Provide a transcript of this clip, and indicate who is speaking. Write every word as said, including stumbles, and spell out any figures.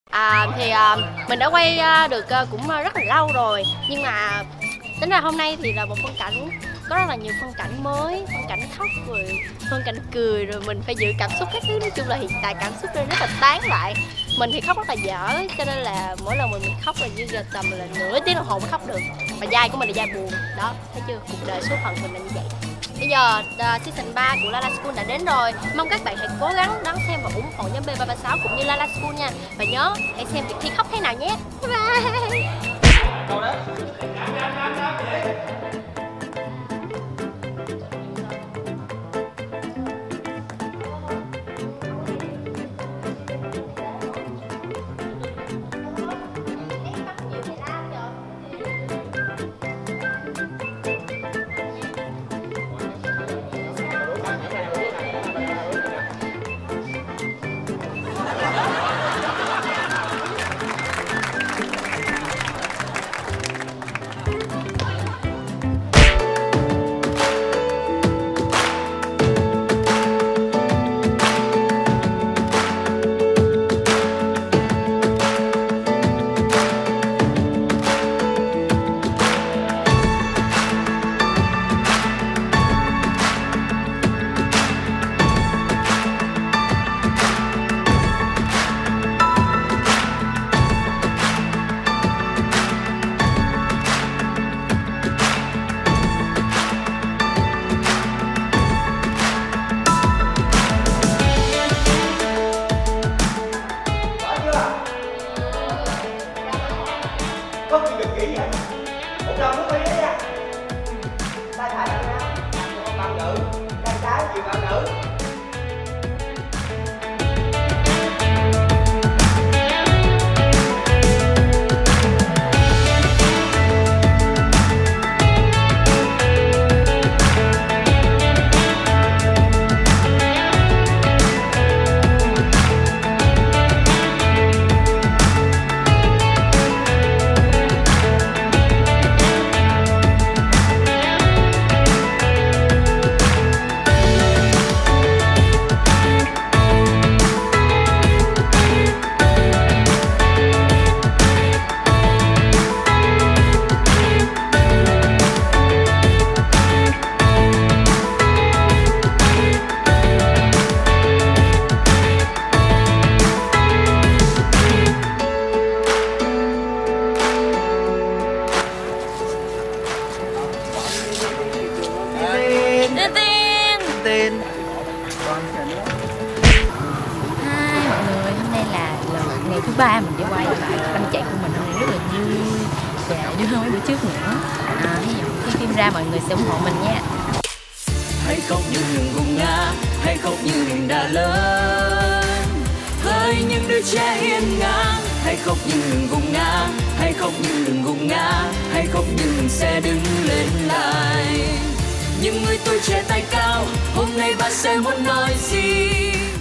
Speaker 1: À, thì à, mình đã quay à, được à, cũng à, rất là lâu rồi, nhưng mà tính ra hôm nay thì là một phân cảnh có rất là nhiều phân cảnh mới, phân cảnh khóc rồi phân cảnh cười, rồi mình phải giữ cảm xúc các thứ. Nói chung là hiện tại cảm xúc đây rất là tán lại. Mình thì khóc rất là dở, cho nên là mỗi lần mình khóc là như giờ tầm là nửa tiếng đồng hồ mới khóc được. Và vai của mình là vai buồn đó, thấy chưa, cuộc đời số phận mình là như vậy. Bây giờ uh, season ba của La La School đã đến rồi. Mong các bạn hãy cố gắng đón xem và ủng hộ nhóm B ba ba sáu cũng như La La School nha. Và nhớ hãy xem việc thi khóc thế nào nhé. Bye bye.
Speaker 2: Không chịu được kỹ vậy. Một lần muốn đi đấy nha. Tay phải bạn nam, một bạn nữ, tay trái chịu bạn nữ.
Speaker 3: Tên hai mọi người, hôm nay là lần ngày thứ ba mình đi quay lại tâm trạng của mình hôm nay rất là vui và vui hơn mấy bữa trước nữa. À, hy vọng khi phim ra mọi người sẽ ủng hộ mình nha.
Speaker 4: Hãy khóc như hương gục ngã, hãy khóc như hình đã lớn với những đứa trẻ hiên ngang. Hãy khóc như hương gục ngã, hãy khóc như đừng gục ngã, hãy khóc như mình sẽ đứng lên lại. Những người tuổi trẻ tài cao, hôm nay bạn sẽ muốn nói gì?